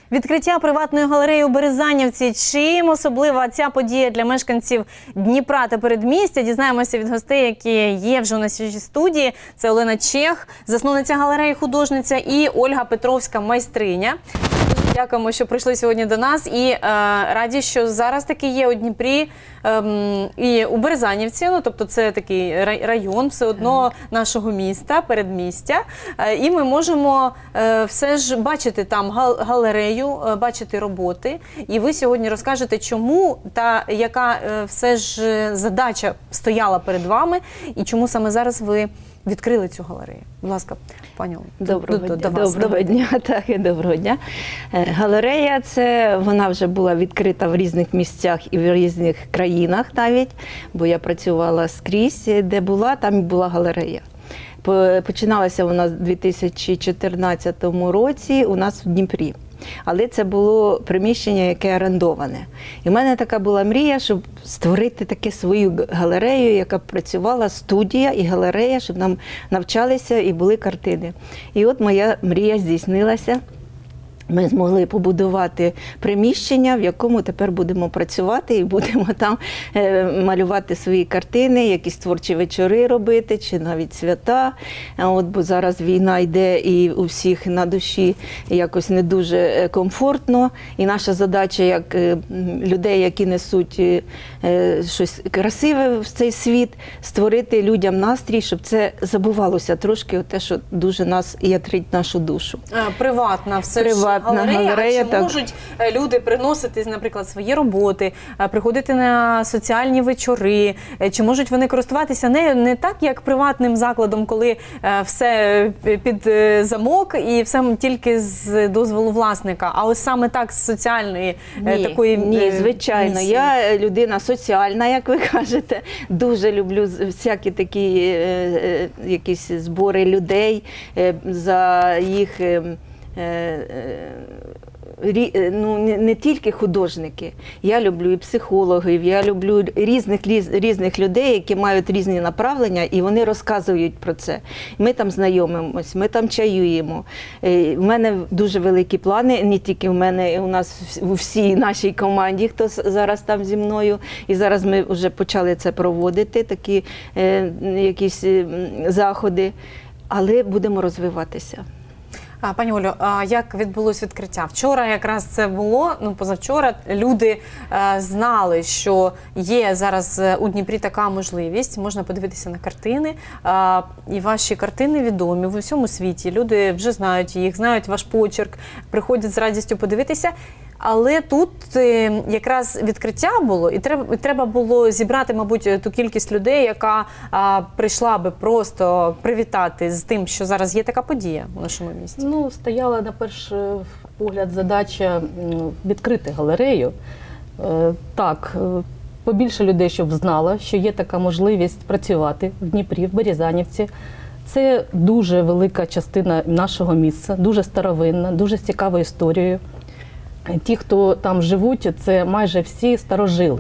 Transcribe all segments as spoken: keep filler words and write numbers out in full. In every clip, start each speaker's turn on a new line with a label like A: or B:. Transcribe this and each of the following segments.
A: Відкриття приватної галереї у Березанівці. Чим особлива ця подія для мешканців Дніпра та передмістя? Дізнаємося від гостей, які є вже у нашій студії. Це Олена Чех, засновниця галереї, художниця, і Ольга Петровська, майстриня. Дякуємо, що прийшли сьогодні до нас. І е, раді, що зараз таки є у Дніпрі е, і у Березанівці. Ну, тобто це такий район все одно нашого міста, передмістя. Е, і ми можемо е, все ж бачити там галерею, е, бачити роботи. І ви сьогодні розкажете, чому та яка е, все ж задача стояла перед вами і чому саме зараз ви відкрили цю галерею. Будь ласка, пані Олена.
B: Доброго, до, до, до доброго дня. Так, і доброго дня. Галерея, це, вона вже була відкрита в різних місцях і в різних країнах навіть, бо я працювала скрізь, де була, там і була галерея. Починалася вона у дві тисячі чотирнадцятому році у нас в Дніпрі. Але це було приміщення, яке орендоване. І в мене така була мрія, щоб створити таку свою галерею, яка б працювала, студія і галерея, щоб нам навчалися і були картини. І от моя мрія здійснилася. Ми змогли побудувати приміщення, в якому тепер будемо працювати і будемо там малювати свої картини, якісь творчі вечори робити, чи навіть свята. От, бо зараз війна йде і у всіх на душі якось не дуже комфортно. І наша задача, як людей, які несуть щось красиве в цей світ, створити людям настрій, щоб це забувалося трошки, те, що дуже нас ятрить нашу душу.
A: Приватна все ж. Галерея, галерея, а чи так. можуть люди приносити, наприклад, свої роботи, приходити на соціальні вечори, чи можуть вони користуватися не, не так, як приватним закладом, коли все під замок і все тільки з дозволу власника, а ось саме так з соціальної
B: ні,
A: такої
B: Ні, звичайно. Місії. Я людина соціальна, як ви кажете, дуже люблю всякі такі якісь збори людей за їх... Ну, не, не тільки художники. Я люблю і психологів, я люблю різних, різних людей, які мають різні направлення, і вони розказують про це. Ми там знайомимось, ми там чаюємо. У мене дуже великі плани, не тільки в мене, у нас у всій нашій команді, хто зараз там зі мною. І зараз ми вже почали це проводити, такі е, якісь заходи, але будемо розвиватися.
A: А, пані Олю, а як відбулось відкриття? Вчора якраз це було, ну позавчора люди е, знали, що є зараз у Дніпрі така можливість, можна подивитися на картини, е, і ваші картини відомі в усьому світі, люди вже знають їх, знають ваш почерк, приходять з радістю подивитися. Але тут е, якраз відкриття було, і треба, і треба було зібрати, мабуть, ту кількість людей, яка а, прийшла би просто привітати з тим, що зараз є така подія у нашому місті.
C: Ну, стояла на перший погляд задача відкрити галерею. Е, так, побільше людей, щоб знало, що є така можливість працювати в Дніпрі, в Березанівці. Це дуже велика частина нашого міста, дуже старовинна, дуже з цікавою історією. Ті, хто там живуть, це майже всі старожили.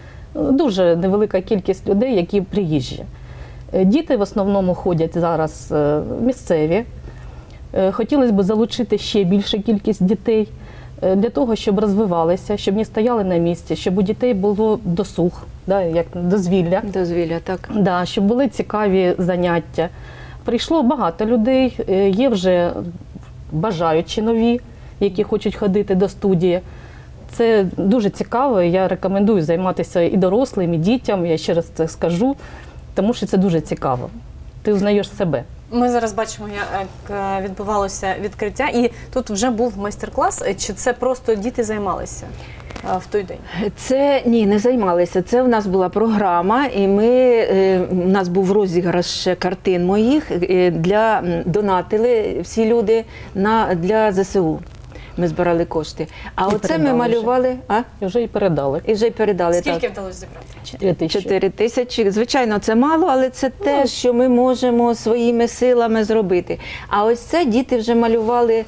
C: Дуже невелика кількість людей, які приїжджі. Діти в основному ходять зараз місцеві. Хотілося б залучити ще більшу кількість дітей для того, щоб розвивалися, щоб не стояли на місці, щоб у дітей було досуг, да, як дозвілля.
B: Дозвілля, так.
C: Да, щоб були цікаві заняття. Прийшло багато людей, є вже бажаючі нові, які хочуть ходити до студії. Це дуже цікаво, я рекомендую займатися і дорослим, і дітям, я ще раз це скажу, тому що це дуже цікаво. Ти узнаєш себе.
A: Ми зараз бачимо, як відбувалося відкриття, і тут вже був майстер-клас, чи це просто діти займалися в той день?
B: Це, ні, не займалися. Це в нас була програма, і ми, у нас був розіграш картин моїх, для, донатили всі люди на, для зе се у. Ми збирали кошти. А і оце ми малювали...
C: А? І вже і передали.
B: І вже і передали,
A: скільки
B: так.
A: вдалося зібрати?
C: Чотири тисячі.
B: Чотири тисячі. Звичайно, це мало, але це ну. те, що ми можемо своїми силами зробити. А ось це діти вже малювали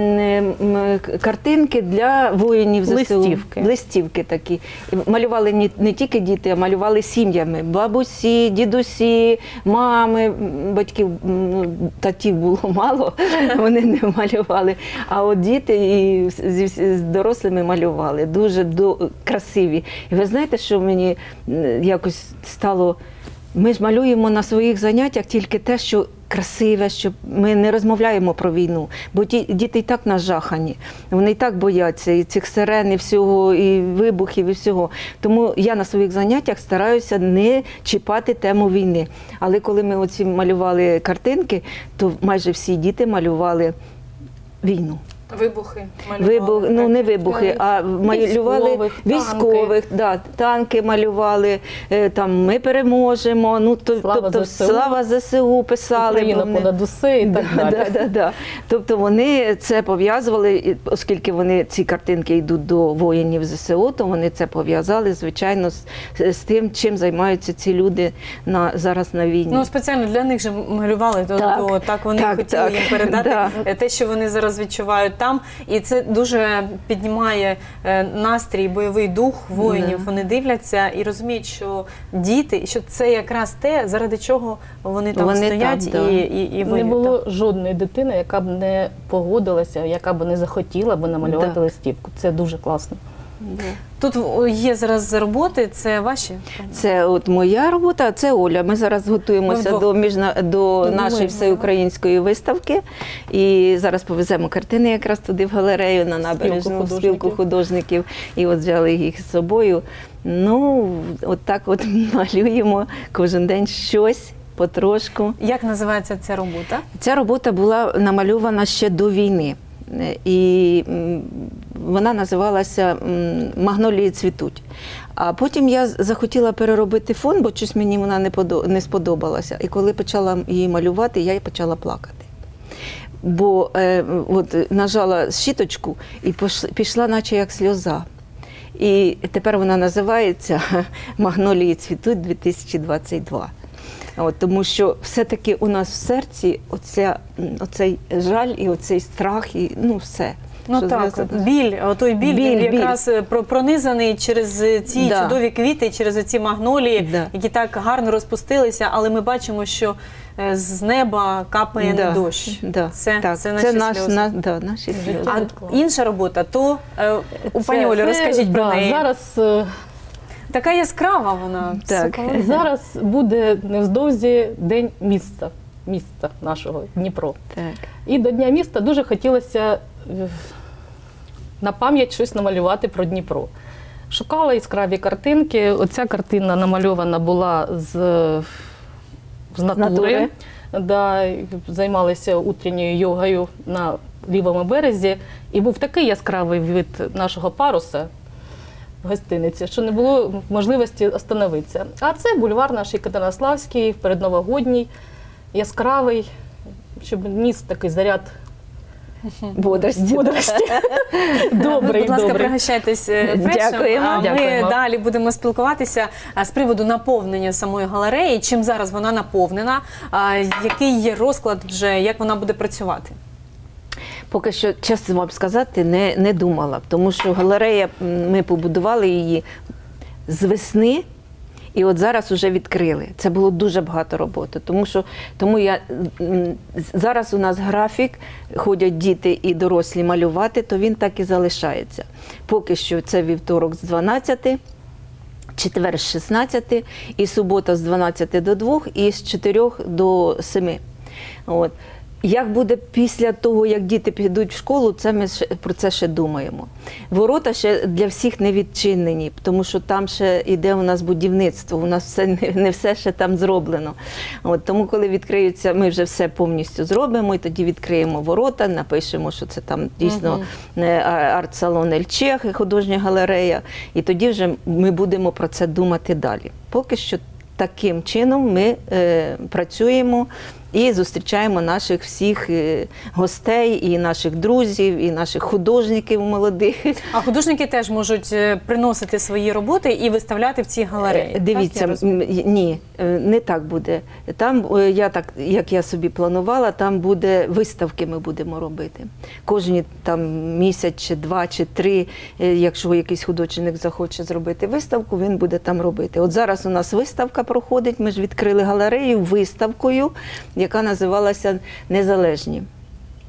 B: картинки для воїнів зе се у.
C: Листівки.
B: Листівки такі. Малювали не, не тільки діти, а малювали сім'ями. Бабусі, дідусі, мами, батьків, татів було мало, вони не малювали. А от діти і і зі, з дорослими малювали. Дуже до, красиві. І ви знаєте, що мені якось стало... Ми ж малюємо на своїх заняттях тільки те, що красиве, що ми не розмовляємо про війну. Бо ті діти і так нажахані, вони і так бояться і цих сирен, і всього, і вибухів, і всього. Тому я на своїх заняттях стараюся не чіпати тему війни. Але коли ми оці малювали картинки, то майже всі діти малювали війну.
A: Вибухи
B: Вибух, ну не вибухи, а малювали
C: військових,
B: військових, танки. Да, танки малювали, там ми переможемо, ну то,
C: слава
B: тобто
C: ЗСУ.
B: Слава ЗСУ писали.
C: Україна
B: вони,
C: понад усе і так
B: да,
C: далі.
B: Да, да, да. Тобто вони це пов'язували, оскільки вони ці картинки йдуть до воїнів ЗСУ, то вони це пов'язали, звичайно, з, з тим, чим займаються ці люди на зараз на війні.
A: Ну, спеціально для них же малювали, то
B: Так,
A: то, так вони
B: так,
A: хотіли
B: так,
A: їм передати
B: да.
A: те, що вони зараз відчувають там. І це дуже піднімає е, настрій, бойовий дух воїнів.
B: Да.
A: Вони дивляться і розуміють, що діти, що це якраз те, заради чого вони там
B: Вони
A: стоять
B: там, да.
A: і, і, і
C: Не
A: воюють.
C: було жодної дитини, яка б не погодилася, яка б не захотіла б намалювати
B: Да.
C: листівку. Це дуже класно.
B: Да.
A: Тут є зараз роботи, це ваші?
B: Це от моя робота, а це Оля. Ми зараз готуємося
A: Ми
B: до, міжна... до нашої
A: думаємо.
B: всеукраїнської виставки. І зараз повеземо картини якраз туди в галерею на набережну, в
C: художників.
B: спілку художників. І от взяли їх з собою. Ну, от так от малюємо кожен день щось потрошку.
A: Як називається ця робота?
B: Ця робота була намальована ще до війни. І м, вона називалася м, «Магнолії цвітуть». А потім я захотіла переробити фон, бо щось мені вона не, подо... не сподобалася. І коли почала її малювати, я й почала плакати. Бо е, от, нажала щіточку і пош... пішла наче як сльоза. І тепер вона називається «Магнолії цвітуть дві тисячі двадцять два». От, тому що все-таки у нас в серці оця, оцей жаль і оцей страх, і ну все.
A: Ну
B: що
A: так,
B: зв'язано.
A: біль, отой біль,
B: Біль,
A: він
B: біль.
A: якраз про- пронизаний через ці
B: Да.
A: чудові квіти, через ці магнолії,
B: Да.
A: які так гарно розпустилися, але ми бачимо, що е, з неба капає
B: Да,
A: не дощ.
B: да,
A: Це,
B: так,
A: це наші
B: це наш,
A: сльози.
B: на, да, наші сльози.
A: А інша робота, то е, у пані
C: Це-
A: Олі,
C: це,
A: розкажіть про
C: да,
A: неї.
C: Зараз, е,
A: Така яскрава вона.
B: Так.
A: соковита.
C: зараз буде невдовзі День міста, міста нашого, Дніпро.
B: Так.
C: І до Дня міста дуже хотілося е, на пам'ять щось намалювати про Дніпро. Шукала яскраві картинки. Оця картина намальована була з, з натури.
B: натури.
C: Да, займалися утренньою йогою на лівому березі. І був такий яскравий вид нашого паруса в гостиниці, що не було можливості остановитися. А це бульвар наш Катеринославський, передновогодній, яскравий, щоб ніс такий заряд
B: Бодрості.
C: бодрості. Добрий,
A: Будь ласка,
C: добрий.
A: пригощайтесь е, фрешем,
B: Дякуємо.
A: а ми
C: Дякуємо.
A: далі будемо спілкуватися а, з приводу наповнення самої галереї, чим зараз вона наповнена, а, який є розклад вже, як вона буде працювати.
B: Поки що, чесно вам сказати, не, не думала, тому що галерея, м, ми побудували її з весни, і от зараз вже відкрили. Це було дуже багато роботи, тому що тому я м, зараз у нас графік, ходять діти і дорослі малювати, то він так і залишається. Поки що це вівторок з дванадцяти, четвер з шістнадцяти, і субота з дванадцяти до двох, і з чотирьох до семи. От. Як буде після того, як діти підуть в школу, це ми ще, про це ще думаємо. Ворота ще для всіх не відчинені, тому що там ще йде у нас будівництво, у нас все, не, не все ще там зроблено. От, тому коли відкриються, ми вже все повністю зробимо, і тоді відкриємо ворота, напишемо, що це там дійсно угу. арт-салон Ельчех, художня галерея, і тоді вже ми будемо про це думати далі. Поки що таким чином ми е, працюємо і зустрічаємо наших всіх гостей, і наших друзів, і наших художників молодих.
A: А художники теж можуть е, приносити свої роботи і виставляти в цій галереї.
B: Дивіться,
A: так, я розумію?
B: ні, не так буде. Там, е, я так, як я собі планувала, там буде виставки ми будемо робити. Кожні там місяць, чи два, чи три, е, якщо якийсь художник захоче зробити виставку, він буде там робити. От зараз у нас виставка проходить, ми ж відкрили галерею виставкою, яка називалася «Незалежні».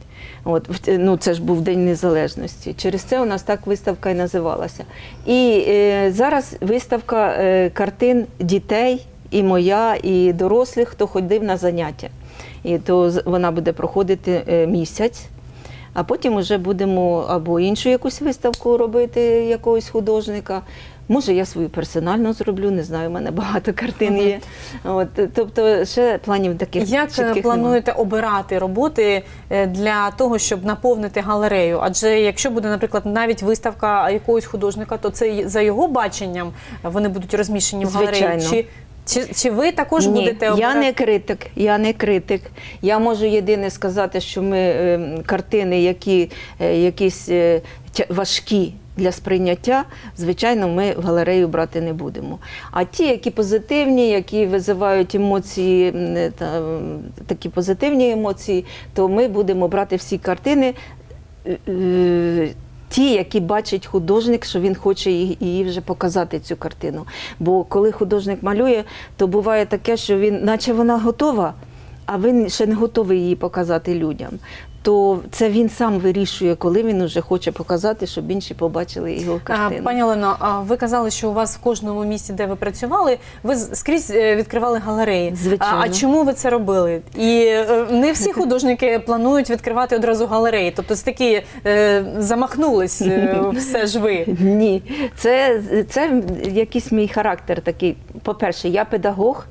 B: От, в- ну, це ж був День Незалежності. Через це у нас так виставка і називалася. І е, зараз виставка е, картин дітей, і моя, і дорослих, хто ходив на заняття. І то з- вона буде проходити е, місяць. А потім вже будемо або іншу якусь виставку робити, якогось художника. Може, я свою персональну зроблю, не знаю, у мене багато картин є. От, тобто, ще планів таких
A: Як
B: чітких
A: плануєте обирати роботи е, для того, щоб наповнити галерею? Адже якщо буде, наприклад, навіть виставка якогось художника, то це й- за його баченням вони будуть розміщені в галереї?
B: Звичайно.
A: Чи, чи, чи ви також
B: Ні,
A: будете обирати?
B: я не критик, я не критик. Я можу єдине сказати, що ми е, картини, які е, якісь е, тя- важкі для сприйняття, звичайно, ми в галерею брати не будемо. А ті, які позитивні, які визивають емоції, м, е, та, м, такі позитивні емоції, то ми будемо брати всі картини. е, е, Ті, які бачить художник, що він хоче її її вже показати, цю картину. Бо коли художник малює, то буває таке, що він, наче вона готова, а він ще не готовий її показати людям. То це він сам вирішує, коли він вже хоче показати, щоб інші побачили його
A: А,
B: картину.
A: Пані Олено, а ви казали, що у вас в кожному місці, де ви працювали, ви з- скрізь е, відкривали галереї.
B: Звичайно.
A: А, а чому ви це робили? І е, не всі художники планують відкривати одразу галереї. Тобто це такі е, замахнулись е, все ж ви.
B: Ні, це, це якийсь мій характер такий. По-перше, я педагог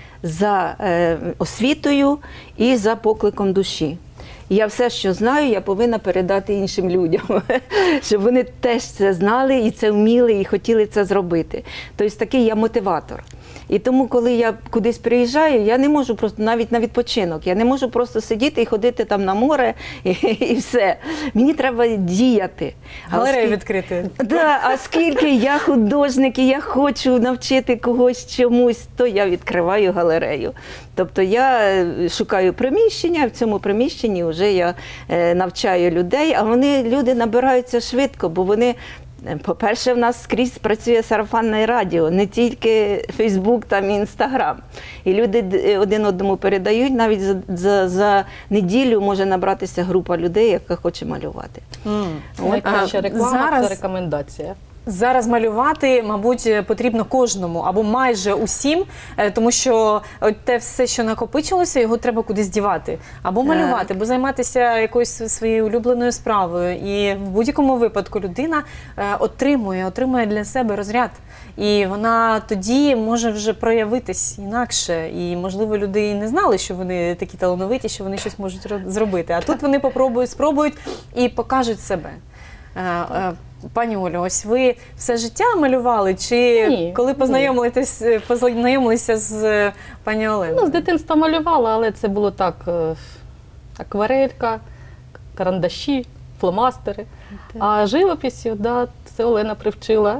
B: за е, освітою і за покликом душі. Я все, що знаю, я повинна передати іншим людям, щоб вони теж це знали і це вміли, і хотіли це зробити. Тобто такий я мотиватор. І тому, коли я кудись приїжджаю, я не можу просто навіть на відпочинок, я не можу просто сидіти і ходити там на море і, і все. Мені треба діяти. А
A: Галерею
B: оскільки-
A: відкрити.
B: Да, а скільки я художник і я хочу навчити когось чомусь, то я відкриваю галерею. Тобто я е, шукаю приміщення, в цьому приміщенні вже я е, навчаю людей, а вони, люди набираються швидко, бо вони, е, по-перше, в нас скрізь працює сарафанне радіо, не тільки Фейсбук там і Інстаграм. І люди д- один одному передають, навіть за, за, за неділю може набратися група людей, яка хоче малювати.
A: М.
C: Найкраща
A: А,
C: реклама
A: зараз-
C: це рекомендація.
A: Зараз малювати, мабуть, потрібно кожному або майже усім, е, тому що от те все, що накопичилося, його треба кудись дівати. Або малювати, або займатися якоюсь своєю улюбленою справою. І в будь-якому випадку людина е, отримує, отримує для себе розряд. І вона тоді може вже проявитись інакше. І, можливо, люди і не знали, що вони такі талановиті, що вони щось можуть ро- зробити. А тут вони попробують, спробують і покажуть себе. Е, е, Пані Олю, ось ви все життя малювали? Чи
C: Ні,
A: коли
C: ні.
A: познайомились, познайомилися з е, пані Оленою?
C: Ну, з дитинства малювала, але це було так: е, акварелька, карандаші, фломастери. А живописю, да, це Олена привчила.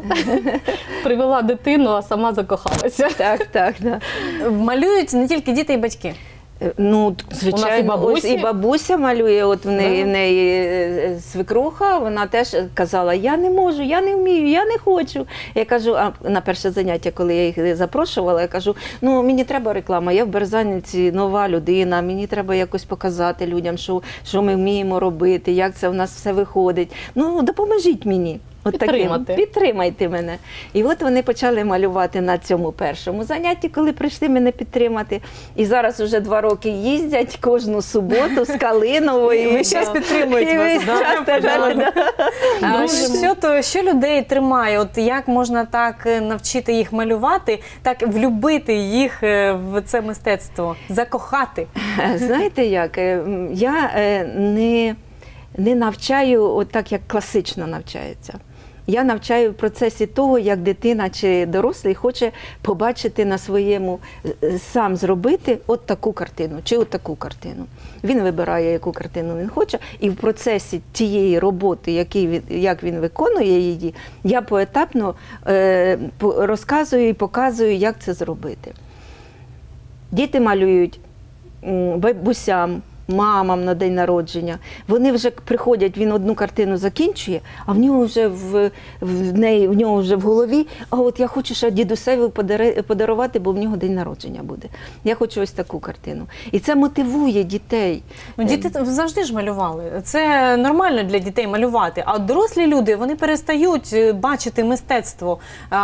C: Привела дитину, а сама закохалася.
B: Так, так, так.
A: Малюють не тільки діти і батьки.
B: Е, Ну, звичайно,
C: і бабусі.
B: ось і бабуся малює, от в неї,
C: Да.
B: в неї е, свекруха, вона теж казала, я не можу, я не вмію, я не хочу. Я кажу, а на перше заняття, коли я їх запрошувала, я кажу, ну, мені треба реклама, я в Березанівці нова людина, мені треба якось показати людям, що, що ми вміємо робити, як це в нас все виходить. Ну, допоможіть мені. От таким.
C: Підтримати.
B: Підтримайте мене. І от вони почали малювати на цьому першому занятті, коли прийшли мене підтримати. І зараз вже два роки їздять кожну суботу з Калинової.
A: І весь час підтримують
B: І
A: вас,
B: весь
A: да?
B: час тепер, да.
A: А
C: Дружимо.
A: що, то, що людей тримає? От як можна так е, навчити їх малювати, так влюбити їх е, в це мистецтво, закохати?
B: Знаєте як, е, м, я е, не, не навчаю от так, як класично навчається. Я навчаю в процесі того, як дитина чи дорослий хоче побачити на своєму, е, сам зробити от таку картину чи от таку картину. Він вибирає, яку картину він хоче, і в процесі тієї роботи, який він, як він виконує її, я поетапно е, по- розказую і показую, як це зробити. Діти малюють м, бабусям, мамам на день народження. Вони вже приходять, він одну картину закінчує, а в нього вже в, в неї, в нього вже в голові, а от я хочу ще дідусеві подарувати, бо в нього день народження буде. Я хочу ось таку картину. І це мотивує дітей.
A: Ну, діти завжди ж малювали. Це нормально для дітей малювати. А дорослі люди, вони перестають бачити мистецтво.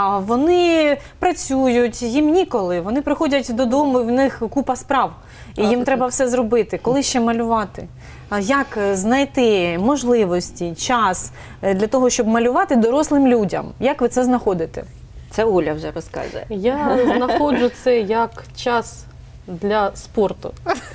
A: Вони працюють, їм ніколи. Вони приходять додому, в них купа справ. І їм треба все зробити. Коли ще малювати? А як знайти можливості, час для того, щоб малювати дорослим людям? Як ви це знаходите?
B: Це Оля вже розкаже.
C: Я знаходжу це як час для спорту,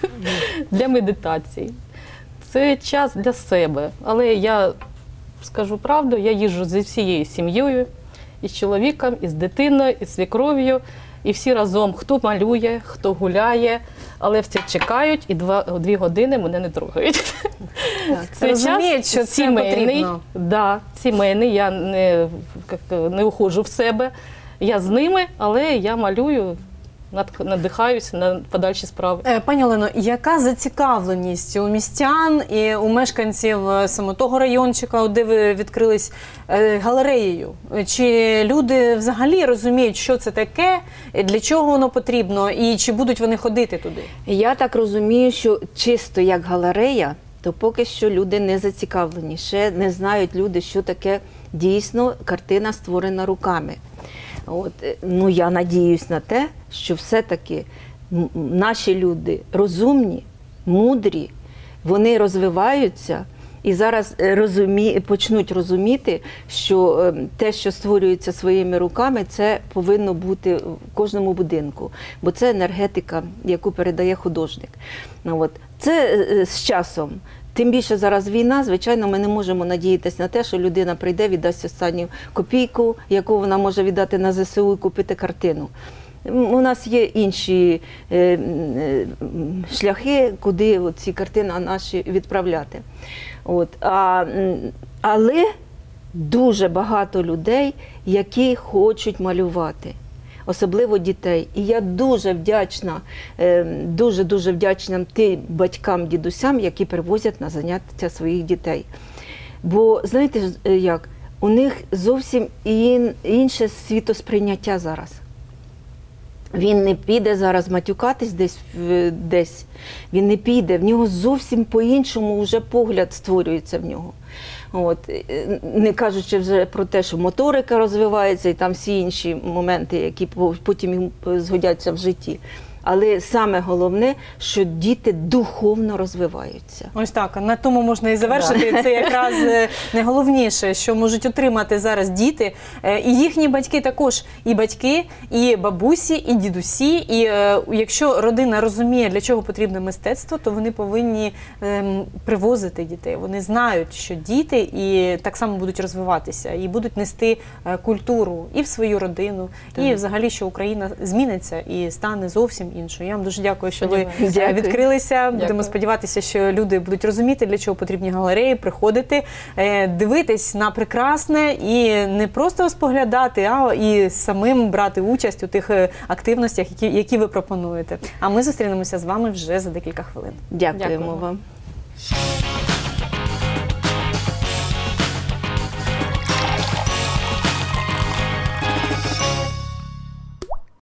C: для медитації. Це час для себе. Але я скажу правду, я їжджу зі всією сім'єю, із чоловіком, із дитиною, із свекров'ю. І всі разом, хто малює, хто гуляє, але всі чекають і два, дві години мене не трогають.
A: Так, це розуміють, що це
C: сімейний,
A: потрібно.
C: да, сімейний, я не, як, не уходжу в себе. Я з ними, але я малюю, надихаюся на подальші справи.
A: Пані Олено, яка зацікавленість у містян і у мешканців саме того райончика, де ви відкрились, галереєю? Чи люди взагалі розуміють, що це таке, для чого воно потрібно і чи будуть вони ходити туди?
B: Я так розумію, що чисто як галерея, то поки що люди не зацікавлені. Ще не знають люди, що таке дійсно картина, створена руками. От, ну, я надіюсь на те, що все-таки наші люди розумні, мудрі, вони розвиваються і зараз розумі... почнуть розуміти, що те, що створюється своїми руками, це повинно бути в кожному будинку, бо це енергетика, яку передає художник. От. Це з часом. Тим більше зараз війна, звичайно, ми не можемо надіятися на те, що людина прийде, віддасть останню копійку, яку вона може віддати на зе се у і купити картину. У нас є інші е, шляхи, куди ці картини наші відправляти. От. А, але дуже багато людей, які хочуть малювати. Особливо дітей. І я дуже вдячна, дуже-дуже вдячна тим батькам, дідусям, які привозять на заняття своїх дітей. Бо, знаєте, як, у них зовсім інше світосприйняття зараз. Він не піде зараз матюкатись десь, десь. Він не піде, в нього зовсім по-іншому вже погляд створюється в нього. От. Не кажучи вже про те, що моторика розвивається і там всі інші моменти, які потім згодяться в житті. Але саме головне, що діти духовно розвиваються.
A: Ось так, на тому можна і завершити. Да. Це якраз найголовніше, що можуть отримати зараз діти. І їхні батьки також, і батьки, і бабусі, і дідусі. І е, якщо родина розуміє, для чого потрібне мистецтво, то вони повинні е, привозити дітей. Вони знають, що діти і так само будуть розвиватися, і будуть нести е, культуру і в свою родину, так. І взагалі, що Україна зміниться і стане зовсім іншою. Я вам дуже дякую, що ви дякую. відкрилися. Дякую. Будемо сподіватися, що люди будуть розуміти, для чого потрібні галереї, приходити, дивитись на прекрасне і не просто споглядати, а і самим брати участь у тих активностях, які, які ви пропонуєте. А ми зустрінемося з вами вже за декілька хвилин.
B: Дякуємо
C: Дякую.
B: вам.